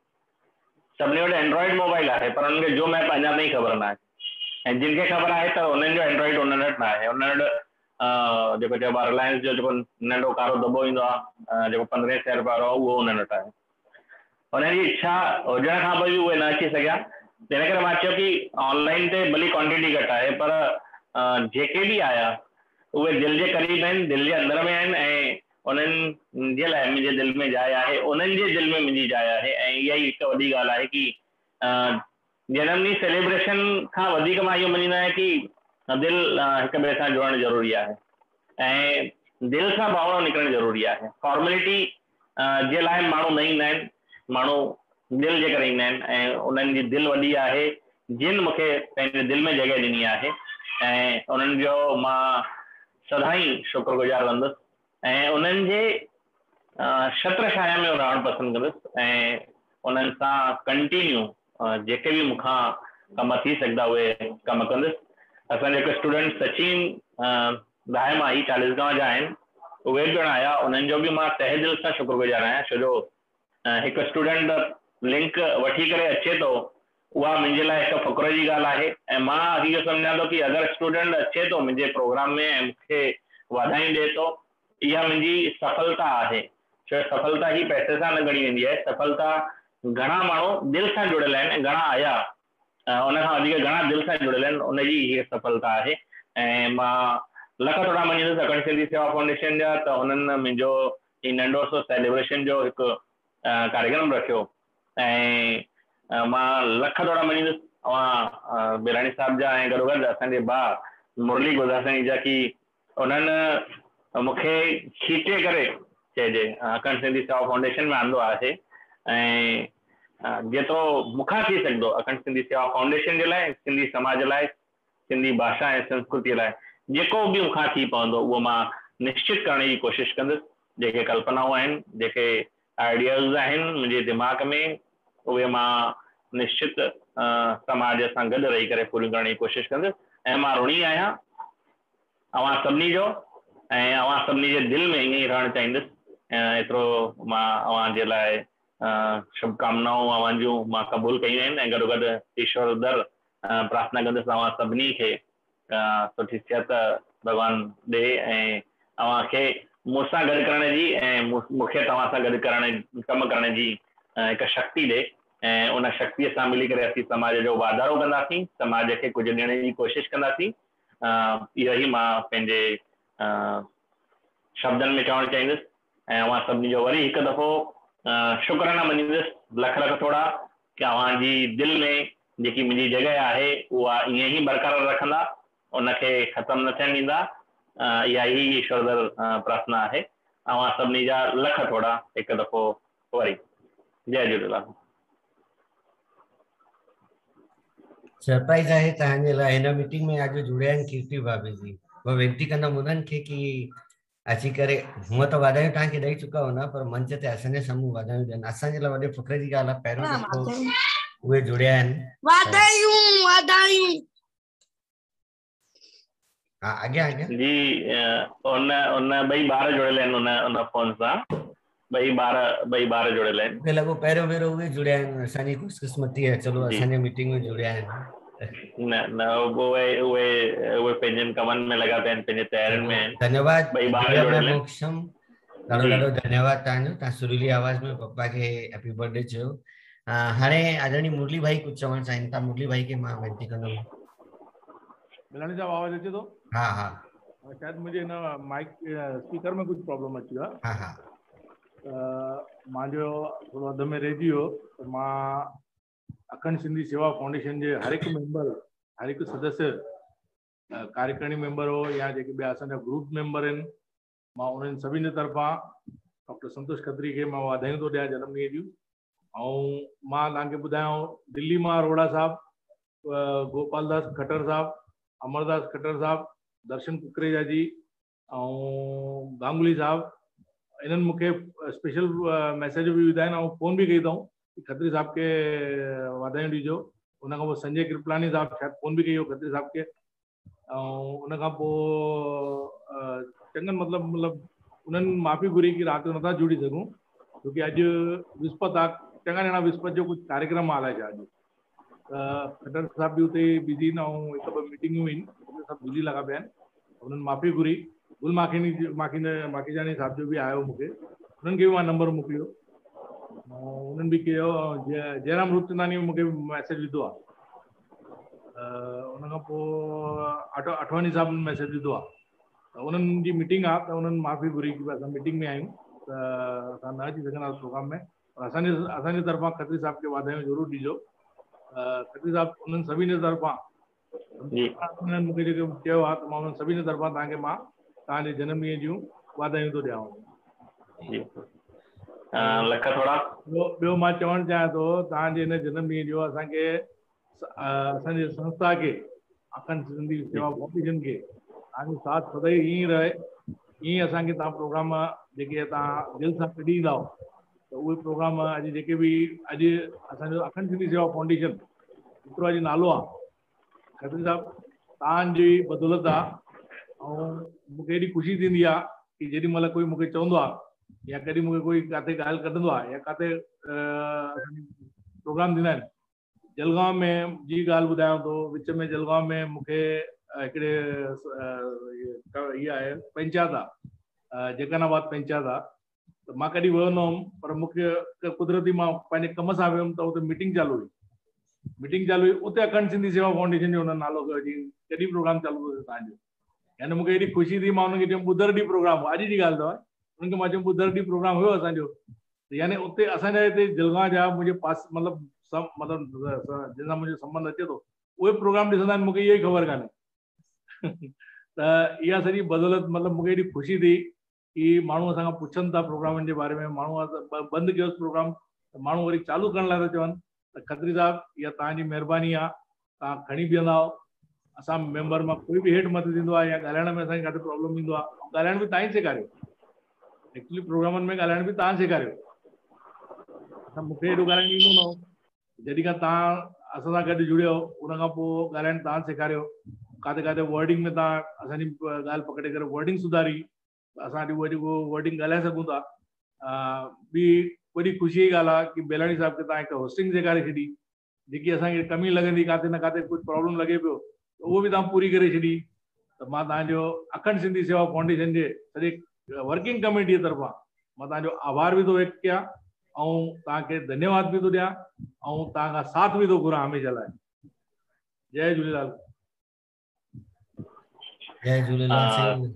Speaker 3: सभिनी वटि एंड्रॉइड मोबाइल आहे पर उन्हनि खे जो मैप अञा ताईं ख़बर न आहे, ऐं जिन खे ख़बर आहे त उन्हनि जो एंड्रॉइड उन्हनि वटि न आहे। उन्हनि वटि जेको चइबो आहे रिलायंस जो जेको नंढो कारो दॿो ईंदो आहे, जेको पंद्रहें सै रुपए वारो आहे, उहो उन्हनि वटि आहे। उन्हनि जी इच्छा हुजण खां पोइ बि उहे न अची सघिया, तंहिं करे मां चयो कि ऑनलाइन ते भली क्वांटिटी घटि आहे पर जेके बि आया उहे दिलि जे क़रीब आहिनि, दिलि जे अंदर में आहिनि ऐं उन्हनि जे लाइ मुंहिंजे दिलि में जाइ आहे, उन्हनि जे दिलि में मुंहिंजी जाइ आहे। ऐं इहा ई हिकु वॾी ॻाल्हि आहे कि जनमॾींहुं सेलिब्रेशन खां वधीक मां इहो मञींदो आहियां कि दिलि हिक ॿिए सां जुड़णु ज़रूरी आहे ऐं दिलि सां भावणो निकिरणु ज़रूरी आहे। फॉर्मेलिटी जे लाइ माण्हू न ईंदा आहिनि, माण्हू दिलि जे करे ईंदा आहिनि ऐं उन्हनि जी दिलि वॾी आहे, जिन मूंखे पंहिंजे दिलि में जॻह ॾिनी आहे ऐं उन्हनि जो मां सदाईं शुक्रगुज़ार रहंदुसि ऐं उन्हनि जे छत्र छाया में रहणु पसंदि कंदुसि ऐं उन्हनि सां कंटिन्यू जेके बि मूंखां कम थी सघंदा उहे कम कंदुसि। असांजो हिकु स्टूडेंट सचिन दाए माही चालीसगांव जा आहिनि उहे पिण आया उन्हनि जो बि मां तहे दिलि सां शुक्रगुज़ार आहियां छो जो हिकु स्टूडेंट लिंक वठी करे अचे थो उहा मुंहिंजे लाइ हिकु फ़ख़ुर जी ॻाल्हि आहे ऐं मां इहो सम्झां थो की अगरि स्टूडेंट अचे थो मुंहिंजे प्रोग्राम में ऐं मूंखे वाधायूं ॾिए थो इहा मुंहिंजी सफलता आहे छो सफलता ई पैसे सां न ॻणी वेंदी आहे सफलता घणा माण्हू दिलि सां जुड़ियल आहिनि ऐं घणा आया उन खां वधीक घणा दिलि सां जुड़ियल आहिनि उनजी हीअ सफलता आहे ऐं मां लख थोरा मञींदुसि अखंड सिंधी सेवा फाउंडेशन जा त उन्हनि मुंहिंजो ही नंढो सो सेलिब्रेशन जो हिकु कार्यक्रम रखियो ऐं मां लख थोरा मञींदुसि तव्हां बिराणी साहिब जा ऐं गॾोगॾु असांजे भाउ मुरली गुरदासनी जा की उन्हनि मूंखे खीचे करे चइजे अखंड सिंधी सेवा फाउंडेशन में आंदो आहे ऐं जेतिरो मूंखां थी सघंदो अखंड सिंधी सेवा फाउंडेशन जे लाइ सिंधी समाज लाइ सिंधी भाषा ऐं संस्कृति लाइ जेको बि मूंखां थी पवंदो उहो मां निश्चित करण जी कोशिशि कंदुसि जेके कल्पनाऊं आहिनि जेके आइडियाज़ आहिनि मुंहिंजे दिमाग़ में उहे मां निश्चित समाज सां गॾु रही करे पूरी करण जी कोशिशि कंदुसि ऐं मां ऋणी आहियां अवां सभिनी जो ऐं अवां सभिनी जे दिलि में ईअं ई रहणु चाहींदुसि एतिरो मां अवां जे लाइ शुभकामनाऊं अवां जूं मां क़बूल कयूं आहिनि ऐं गॾोगॾु ईश्वर दर प्रार्थना कंदुसि अवां सभिनी खे सुठी सिहत भॻवानु ॾे ऐं अवां खे मूंसां गॾु करण जी ऐं मूंखे तव्हां सां गॾु करण कमु करण जी हिकु शक्ति ॾे ऐं उन शक्तिअ सां मिली करे असीं समाज जो वाधारो कंदासीं समाज खे कुझु ॾियण जी कोशिशि कंदासीं इहो ई मां पंहिंजे शब्दनि में चवणु चाहींदुसि ऐं अवां सभिनी जो वरी हिकु दफ़ो शुक्राना मञींदुसि लख लख थोरा की अवां जी दिलि में जेकी मुंहिंजी जॻह आहे उहा ईअं ई बरक़रार रखंदा उनखे ख़तमु न थियणु ॾींदा इहा ई ईश्वर दर प्रार्थना आहे अवां सभिनी जा लख थोरा हिकु दफ़ो वरी जय झूलेलाल
Speaker 1: सरप्राइज़ आहे तव्हांजे लाइ हिन मीटिंग में अॼु जुड़िया आहिनि कीर्ति भाभी जी मां वेनती कंदमि उन्हनि खे की अची करे हूअं त वाधायूं तव्हांखे ॾेई चुका हूंदा पर मंच ते असांजे साम्हूं वाधायूं ॾियनि असांजे लाइ वॾे फ़ख़ुर जी ॻाल्हि आहे पहिरियों दफ़ो उहे जुड़िया आहिनि
Speaker 10: वाधायूं वाधायूं
Speaker 1: हाँ अॻियां अॻियां
Speaker 3: जी उन उन ॿई ॿार जुड़ियल आहिनि उन उन फोन सां ॿई ॿार ॿई ॿार जुड़ियल आहिनि
Speaker 1: मूंखे लॻो पहिरियों भेरो उहे जुड़िया आहिनि असांजी ख़ुशकिस्मती आहे चलो असांजे मीटिंग में जुड़िया आहिनि
Speaker 3: न न उहे उहे उहे पंहिंजनि कमनि में लॻा पिया आहिनि पंहिंजे तयारियुनि में आहिनि
Speaker 1: धन्यवाद
Speaker 3: ॿई ॿार जुड़ियल आहिनि
Speaker 1: मोक्षम ॾाढो ॾाढो धन्यवाद तव्हांजो तव्हां सुरीली आवाज़ में पप्पा खे हैप्पी बर्थडे चयो हाणे आदरणीय मुरली भाई कुझु चवणु चाहिनि था मुरली भाई खे मां वेनती कंदुमि
Speaker 6: बिलाणी साहब आवाज़ अचे थो
Speaker 1: हा हा
Speaker 6: शायद मुझे ना माइक स्पीकर में कुछ प्रॉब्लम अची वियो
Speaker 1: हा हा
Speaker 6: मुंहिंजो थोरो अध में रहिजी वियो त मां अखंड सिंधी सेवा फाउंडेशन जे हर हिकु मेंबर हर हिकु सदस्य कार्यकारिणी मेंबर हो या जेके ॿिया असांजा ग्रुप मेंबर आहिनि मां उन्हनि सभिनी तरफ़ां डॉक्टर संतोष खत्री खे मां वाधायूं थो ॾियां जनम ॾींहं जूं ऐं मां तव्हांखे ॿुधायांव दिल्ली मां अरोड़ा साहब गोपाल दास खट्टर साहब अमरदास खट्टर साहब दर्शन कुकरेजा जी ऐं गांगुली साहब इन्हनि मूंखे स्पेशल मैसेज बि विधा आहिनि ऐं फ़ोन बि कई अथऊं कि खत्री साहब खे वाधायूं ॾिजो उन खां पोइ संजय कृपलानी साहब शायदि फ़ोन बि कई हो खत्री साहब खे ऐं उन खां पोइ चङनि मतिलबु मतिलबु उन्हनि माफ़ी घुरी की राति जो नथा जुड़ी सघूं छोकी अॼु विस्पति आहे चङा ॼणा विस्पति जो कुझु कार्यक्रम आहे अलाए छा अॼु खट्टर साहब बि उते बिज़ी न ऐं हिकु ॿ मीटिंगूं आहिनि सभु बिज़ी लॻा पिया आहिनि उन्हनि माफ़ी घुरी गुल माखीनी माखी माखीजानी साहब जो बि आयो मूंखे उन्हनि खे बि मां नंबर मोकिलियो ऐं उन्हनि बि कयो जयराम रूपचंदानी मूंखे मैसेज विधो आहे उन खां पोइ अठ अठवानी साहब मैसेज विधो आहे त उन्हनि जी मीटिंग आहे त उन्हनि माफ़ी घुरी की असां मीटिंग में आहियूं त असां न अची सघंदासीं प्रोग्राम में पर असांजे असांजे तरफ़ां खत्री साहब खे वाधायूं ज़रूरु ॾिजो खत्री साहब उन्हनि सभिनी तरफ़ां उन्हनि मूंखे जेको चयो आहे त मां उन्हनि सभिनी तरफ़ां तव्हांखे मां तव्हांजे जनम ॾींहं जूं वाधायूं थो ॾियांव ॿियो मां चवणु चाहियां थो तव्हांजे हिन जनम ॾींहं जो असांखे असांजे संस्था खे अखंड सिंधी सेवा फाउंडेशन खे तव्हांजो साथ सदाई ईअं ई रहे ईअं ई असांखे तव्हां प्रोग्राम जेके तव्हां दिलि सां कढी ईंदा त उहे प्रोग्राम अॼु जेके बि अॼु असांजो अखंड सिंधी सेवा फाउंडेशन हिकिड़ो अॼु नालो आहे खत्री साहब तव्हांजी बदौलत आहे ऐं मूंखे एॾी ख़ुशी थींदी आहे कि जेॾी महिल कोई मूंखे चवंदो आहे या कॾहिं मूंखे कोई किथे ॻाल्हि कढंदो आहे या किथे प्रोग्राम थींदा आहिनि। जलगांव में जी ॻाल्हि ॿुधायांव थो, विच में जलगांव में मूंखे हिकिड़े इहा आहे पंचायत आहे, जैकानाबाद पंचायत आहे, त मां कॾहिं वियो न हुउमि, पर मूंखे कुदरती मां पंहिंजे कम सां वियुमि त उते मीटिंग चालू हुई मीटिंग चालू हुई उते अखंड सिंधी सेवा फाउंडेशन जो हुन नालो कयो जी कॾहिं प्रोग्राम चालू थियो तव्हांजो। यानी मूंखे एॾी ख़ुशी थी, मां हुनखे चयुमि ॿुधर ॾींहुं प्रोग्राम, अॼु जी ॻाल्हि अथव, हुनखे मां चयुमि ॿुधर ॾींहुं प्रोग्राम हुयो असांजो। यानी उते असांजा हिते जलगांव जा मुंहिंजे पास मतिलबु सभु मतिलबु जंहिंसां मुंहिंजो संबंध अचे थो उहे प्रोग्राम ॾिसंदा आहिनि, मूंखे इहा ई ख़बर कान्हे। त इहा सॼी बदौलत मतिलबु मूंखे एॾी ख़ुशी थी कि माण्हू असांखां पुछनि था प्रोग्रामनि जे बारे में। माण्हू बंदि कयोसि प्रोग्राम त माण्हू वरी चालू करण लाइ था चवनि। त खत्री साहिबु इहा तव्हांजी महिरबानी आहे, तव्हां खणी बीहंदा आहियो। असां मेंबर मां कोई बि हेठि मथे थींदो आहे या ॻाल्हाइण में असांखे किथे प्रॉब्लम ईंदो आहे, ॻाल्हाइण बि तव्हां ई सेखारियो, एक्चुअली प्रोग्रामनि में ॻाल्हाइण बि तव्हां सेखारियो। असां मूंखे हेॾो ॻाल्हाइण ईंदो न हो, जॾहिं खां तव्हां असां सां गॾु जुड़ियो उन खां पोइ ॻाल्हाइण तव्हां सेखारियो। किथे किथे वर्डिंग में तव्हां असांजी ॻाल्हि पकड़े करे वर्डिंग सुधारी, असां अॼु उहा जेको वर्डिंग ॻाल्हाए सघूं था। ॿी वॾी ख़ुशी जी ॻाल्हि आहे कि बेलाणी साहिब खे तव्हां हिकु होस्टिंग सेखारे छॾी, जेकी असांखे कमी लॻंदी, किथे न किथे कुझु प्रॉब्लम लॻे पियो त उहो बि तव्हां पूरी करे छॾी। त मां तव्हांजो अखंड सिंधी सेवा फाउंडेशन जे सॼे वर्किंग कमेटीअ तरफ़ां मां तव्हांजो आभार बि थो व्यक्त कयां ऐं तव्हांखे धन्यवाद बि थो ॾियां ऐं तव्हां खां साथ बि थो घुरां हमेशह लाइ। जय झूलेलाल।
Speaker 1: जय झूलेलाल साईं।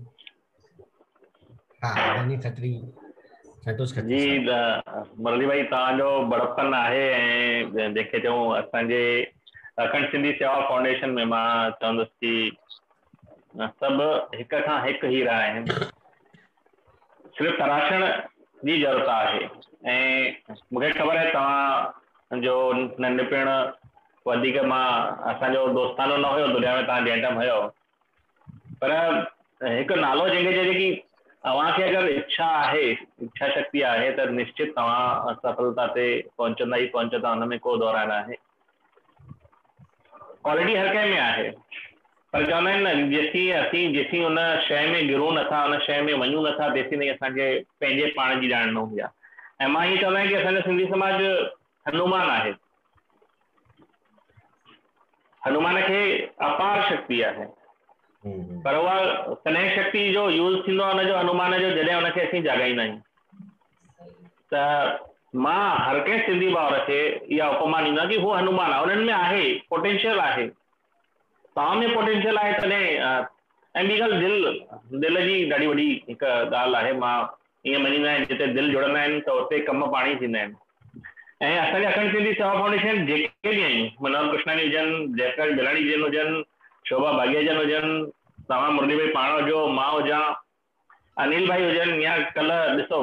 Speaker 1: हा गनी खत्री संतोष खत्री
Speaker 3: जी मुरली भाई, तव्हांजो बड़पन आहे ऐं जंहिंखे चऊं असांजे अखंड सिंधी सेवा फाउंडेशन में मां चवंदुसि कि सभु हिक खां हिकु हीरा आहिनि, सिर्फ़ु तराशण जी ज़रूरत आहे। ऐं मूंखे ख़बर आहे तव्हांजो नंढपिण वधीक मां असांजो दोस्तानो न हुयो, दुनिया में तव्हां जंहिं टाइम हुयो, पर हिकु नालो जंहिंखे चइजे कि तव्हांखे अगरि इच्छा आहे, इच्छा शक्ति आहे त निश्चित तव्हां सफलता ते पहुचंदा ई पहुचंदा, हुन में को दौरान आहे। क्वालिटी हर कंहिं में आहे, पर चवंदा आहिनि न जेसीं असीं जेसीं हुन शइ में गिरूं नथा, हुन शइ में वञूं नथा, तेसीं ताईं असांखे पंहिंजे पाण जी ॼाण न हूंदी आहे। ऐं मां हीअ चवंदा आहियां कि असांजो सिंधी समाज हनुमान आहे, हनुमान खे अपार शक्ति आहे, पर उहा तॾहिं शक्ति जो यूज़ थींदो आहे हुनजो हनुमान जो जॾहिं हुनखे असीं जाॻाईंदा आहियूं। त मां हर कंहिं सिंधी भाउर खे इहा उपमा ॾींदो कि हू हनुमान आहे, उन्हनि में आहे पोटेंशियल आहे, तव्हां में पोटेंशियल आहे तॾहिं। ऐं ॿी ॻाल्हि दिलि दिलि जी ॾाढी वॾी हिकु ॻाल्हि आहे। मां ईअं मञींदो आहियां जिते दिलि जुड़ंदा आहिनि त उते कम पाणी थींदा आहिनि। ऐं असांजे अखंड सिंधी सेवा फाउंडेशन जेके बि आहिनि, मनोहर कृष्णानी हुजनि, जयप्रकाश बेलाणी जन हुजनि, शोभा भाग्य जन हुजनि, तव्हां मुरली भाई पाण हुजो, मां हुजां, अनिल भाई हुजनि, या कल्ह ॾिसो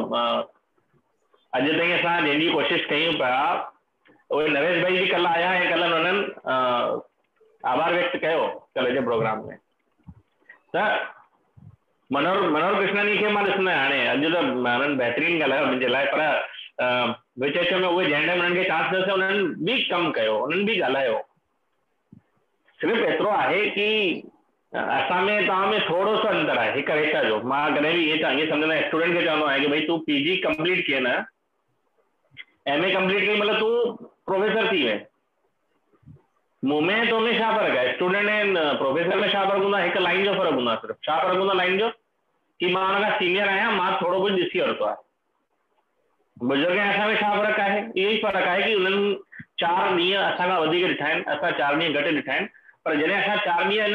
Speaker 3: अॼु ताईं असां जंहिंजी कोशिशि कयूं पिया उहे नरेश भाई बि कल्ह आया ऐं कल्ह हुननि आभार व्यक्त कयो कल्ह जे प्रोग्राम में। त मनोहर मनोहर कृष्णानी खे मां ॾिसंदो आहियां, हाणे अॼु त हुननि बहितरीनु ॻाल्हायो मुंहिंजे लाइ, पर विच विच में उहे जंहिं टाइम हुननि खे चांस ॾियोसीं उन्हनि बि कमु कयो, उन्हनि बि ॻाल्हायो। सिर्फ़ु एतिरो आहे कि असां में तव्हां में थोरो सो अंतर आहे हिकु रेखा जो। मां कॾहिं बि इहे इहे सम्झंदो आहियां, स्टूडेंट खे चवंदो आहियां कि भई तूं पीजी कंप्लीट किए न, एम ए कंप्लीट कई मतलब तूं प्रोफेसर थी वए, मूं में तो में छा फ़र्क़ु आहे? स्टूडेंट ऐं प्रोफेसर में छा फ़र्क़ु हूंदो आहे? हिकु लाइन जो फ़र्क़ु हूंदो आहे, सिर्फ़ु छा फ़र्क़ु हूंदो आहे लाइन जो कि मां हुन खां सीनियर आहियां, मां थोरो कुझु ॾिसी वरितो आहे। बुज़ुर्ग ऐं असां में छा फ़र्क़ु आहे? इहो ई फ़र्क़ु आहे कि उन्हनि चारि ॾींहं असां खां वधीक ॾिठा आहिनि, असां चारि ॾींहं घटि ॾिठा आहिनि, पर जॾहिं असां चारि ॾींहं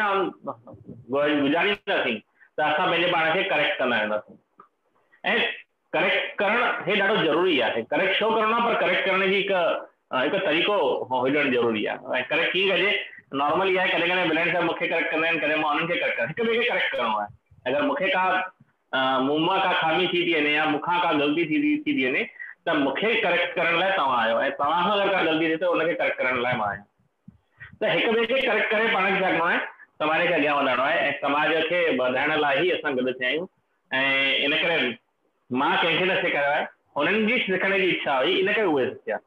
Speaker 3: न गुज़ारींदासीं त असां पंहिंजे पाण खे करेक्ट कंदा वेंदासीं। ऐं करेक्ट करणु हे ॾाढो ज़रूरी आहे। करेक्ट छो करणो आहे? पर करेक्ट करण जी हिकु हिकु तरीक़ो हुजणु ज़रूरी आहे। ऐं करेक्ट कीअं कजे? नॉर्मल इहा आहे, कॾहिं कॾहिं बिलाणी साहिब मूंखे करेक्ट कंदा आहिनि, कॾहिं मां उन्हनि खे करेक्ट कंदा, हिक ॿिए खे करेक्ट करणो आहे। अगरि मूंखे का मूं मां का खामी थी थी वञे या मूंखां का ग़लती थी थी थी वञे त मूंखे करेक्ट करण लाइ तव्हां आहियो, ऐं तव्हां खां अगरि का ग़लती थिए त उनखे करेक्ट करण लाइ मां आहियां। त हिक ॿिए खे करेक्ट करे पाण खे छा करिणो आहे? समाज खे अॻियां वधाइणो आहे ऐं समाज खे वधाइण लाइ ई असां गॾु थिया आहियूं। ऐं इन करे मां कंहिंखे न सेखारियो आहे, हुननि जी सिखण जी इच्छा हुई, इन करे उहे सिखिया।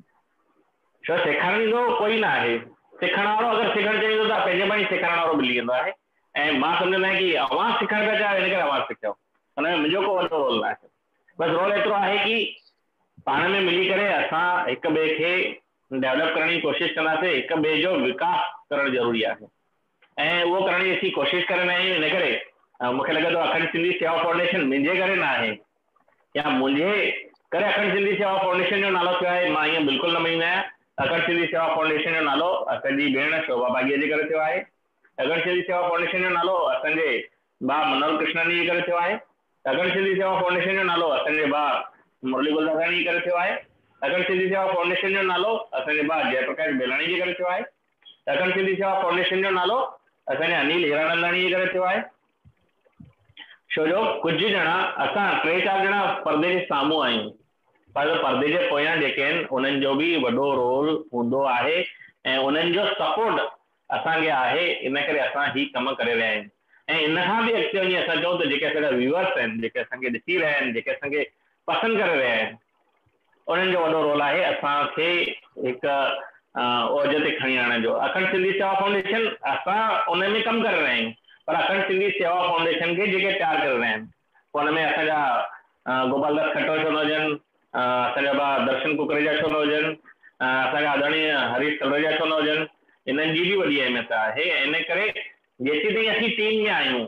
Speaker 3: छो सेखारींदो कोई न आहे, सिखण वारो अगरि सिखणु चाहींदो त पंहिंजे पाण ई सेखारण वारो मिली वेंदो आहे। ऐं मां सम्झंदो आहियां की अवां सिखण पिया चाहियो इन करे अवां सिखियो, हुन में मुंहिंजो को वॾो रोल न आहे। बसि रोल एतिरो आहे की पाण में मिली करे असां हिक ॿिए खे डेवलप करण जी कोशिशि कंदासीं, हिक ॿिए जो विकास करणु ज़रूरी आहे ऐं उहो करण जी असीं कोशिशि करे रहिया आहियूं। इन करे मूंखे लॻे थो अखंड सिंधी सेवा फाउंडेशन मुंहिंजे करे न आहे या मुंहिंजे करे अखंड सिंधी सेवा फाउंडेशन जो नालो थियो आहे, मां ईअं बिल्कुलु न मञींदो आहियां। अखंड सिंधी सेवा फाउंडेशन जो नालो असांजी भेण शोभा भाॻीअ जे करे थियो आहे। अखंड सिंधी सेवा फाउंडेशन जो नालो असांजे भाउ मनोहर कृष्णानी जे करे थियो आहे। अखंड सिंधी सेवा फाउंडेशन जो नालो असांजे भाउ मुरली गुलदासानी जे करे थियो आहे। अखंड सिंधी सेवा फाउंडेशन जो नालो असांजे भाउ जयप्रकाश बेलाणी जे करे थियो आहे। अखंड सिंधी सेवा फाउंडेशन जो नालो असांजे अनिल हीरानंदानी जे करे थियो आहे। छो जो कुझु ॼणा असां टे चारि ॼणा परदे जे साम्हूं आहियूं, पर परदे जे पोयां जेके आहिनि उन्हनि जो बि वॾो रोल हूंदो आहे ऐं उन्हनि जो सपोर्ट असांखे आहे। इन करे असां ही कम करे रहिया आहियूं ऐं इन खां बि अॻिते वञी असां चऊं त जेके असांजा व्यूअर्स आहिनि, जेके असांखे ॾिसी रहिया आहिनि, जेके असांखे पसंदि करे रहिया आहिनि, उन्हनि जो वॾो रोल आहे असांखे हिकु ओज ते खणी आणण जो। अखंड सिंधी सेवा फाउंडेशन असां उन में कमु करे रहिया आहियूं, पर अखंड सिंधी सेवा फाउंडेशन खे जेके तयारु करे रहिया आहिनि हुन में असांजा गोपाल दास खट्टर छो न हुजनि, असांजा भाउ दर्शन कुकरेजा छो न हुजनि, असांजा आदरणीय हरीश तलरेजा छो न हुजनि, इन्हनि जी बि वॾी अहमियत आहे। इन करे जेसीं ताईं असीं टीम में आहियूं,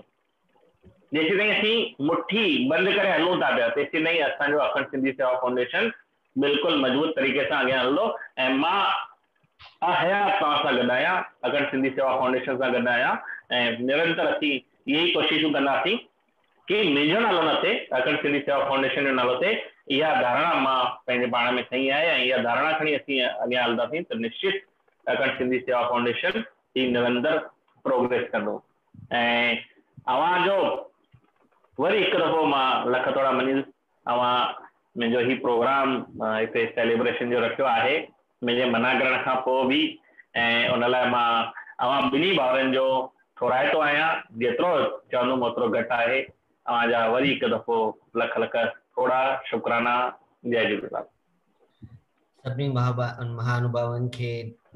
Speaker 3: जेसीं ताईं असीं मुट्ठी बंदि करे हलूं था पिया, तेसीं ताईं असांजो अखंड सिंधी सेवा फाउंडेशन बिल्कुलु मज़बूत तरीक़े सां अॻियां हलंदो ऐं मां अहया तव्हां सां गॾु आहियां, अखंड सिंधी सेवा फाउंडेशन सां गॾु आहियां ऐं निरंतर असीं इहे ई कोशिशूं कंदासीं कि मुंहिंजो नालो न थिए, अखंड सिंधी सेवा फाउंडेशन जो नालो थिए। इहा धारणा मां पंहिंजे पाण में खणी आहे ऐं इहा धारणा खणी असीं अॻियां हलंदासीं त निश्चित अखंड सिंधी सेवा फाउंडेशन ही निरंतर प्रोग्रेस कंदो। ऐं अव्हां जो वरी हिकु दफ़ो मां लख थोरा मञी, अव्हां मुंहिंजो ही प्रोग्राम हिते सेलिब्रेशन जो रखियो आहे मुंहिंजे मना करण खां पोइ बि, ऐं उन लाइ मां अव्हां ॿिन्ही भाउरनि जो थोराइतो आहियां। जेतिरो चवंदुमि ओतिरो घटि आहे। अव्हां जा वरी हिकु दफ़ो लख लख थोरा शुक्राना। जय झूलेलाल।
Speaker 1: सभिनी महानुभावनि खे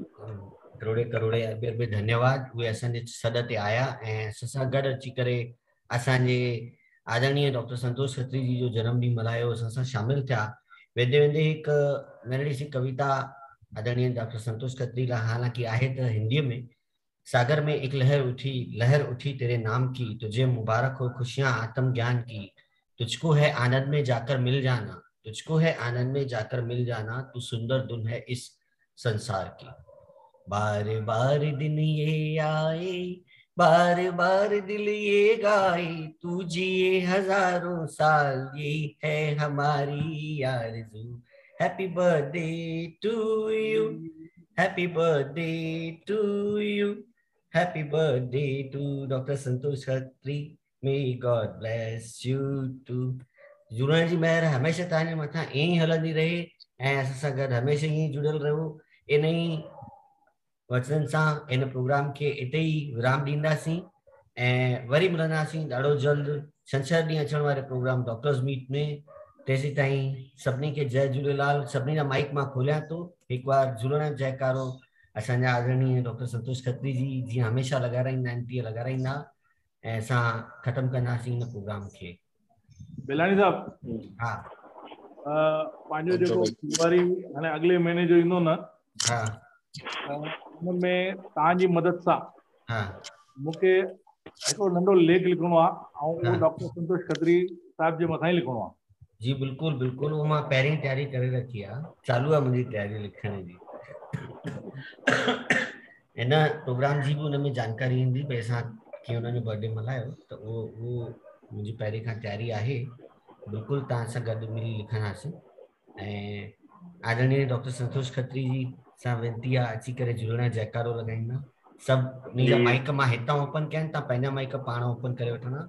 Speaker 1: करोड़े करोड़े अरबे अरबे धन्यवाद। उहे असांजे सॾ ते आया ऐं असां सां गॾु अची करे असांजे आदरणीय डॉक्टर संतोष खत्री जी जो जन्मॾींहुं मल्हायो, असां सां शामिल थिया। वेंदे वेंदे हिकु नंढड़ी सी कविता आदरणीय डॉक्टर संतोष खत्री लाइ, हालांकि आहे त हिंदीअ में। सागर में एक लहर उठी, लहर उठी तेरे नाम की, तुझे मुबारक हो खुशियां आत्म ज्ञान की, तुझको है आनंद में जाकर मिल जाना, तुझको है आनंद में जाकर मिल जाना, तू सुंदर धुन है इस संसार की। बार बार दिन ये आए, बार बार दिल ये गाए, तू जिए हजारों साल, ये है हमारी आरज़ू। Happy birthday to you, happy birthday to you, happy birthday to doctor Santosh Khatri. May God bless you too. Jhulan ji महर हमेशह तव्हांजे मथां ईअं ई हलंदी रहे ऐं असां सां गॾु हमेशह ईअं ई जुड़ियल रहो। इन ई वचन सां इन प्रोग्राम खे इते ई विराम ॾींदासीं ऐं वरी मिलंदासीं ॾाढो जल्द छंछरु ॾींहुं अचण वारे प्रोग्राम डॉक्टर्स मीट में। तेसीं ताईं सभिनी खे जय झूलेलाल। सभिनी जा माइक मां खोलियां थो। हिकु बार झूलण जयकारो असांजा आदरणीय डॉक्टर संतोष खत्री जी जीअं हमेशह लॻाराईंदा आहिनि तीअं लॻाराईंदा ऐं असां ख़तमु कंदासीं हिन प्रोग्राम खे।
Speaker 6: बेलाणी साहब,
Speaker 1: हा,
Speaker 6: पंहिंजो जेको फरवरी हाणे अॻिले महीने जो ईंदो न,
Speaker 1: हा,
Speaker 6: हुन में तव्हांजी मदद सां
Speaker 1: हा,
Speaker 6: मूंखे हिकिड़ो नंढो लेख लिखणो आहे ऐं उहो डॉक्टर संतोष खत्री साहिब जे मथां ई लिखणो आहे।
Speaker 1: जी बिल्कुलु बिल्कुलु, उहो मां पहिरीं तयारी करे रखी आहे, चालू आहे मुंहिंजी तयारी लिखण जी। हिन प्रोग्राम जी बि हुन में जानकारी ईंदी भई असां कीअं हुनजो बर्थडे मल्हायो, त उहो उहो मुंहिंजी पहिरीं खां तयारी आहे। बिल्कुलु तव्हां सां गॾु मिली लिखंदासीं ऐं आदरणीय डॉक्टर संतोष खत्री जी सां वेनिती आहे अची करे झूलण जयकारो लॻाईंदा। सभिनी जा माइक मां हितां ओपन कया आहिनि, तव्हां पंहिंजा माइक पाण ओपन करे वठंदा।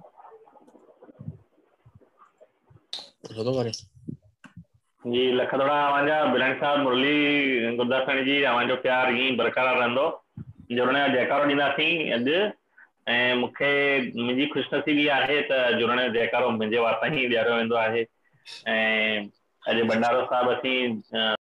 Speaker 3: जी लख थोड़ा अवांजा बिलाणी साहब, मुरली गुरदासानी जी, अवांजो प्यार ईअं बरक़रार रहंदो। जुड़ण जो जयकारो ॾींदासीं अॼु ऐं मूंखे मुंहिंजी ख़ुशनसीबी आहे त जुड़ण जो जयकारो मुंहिंजे वास्ते ई ॾियारियो वेंदो आहे। ऐं अॼु भंडारो साहिबु असीं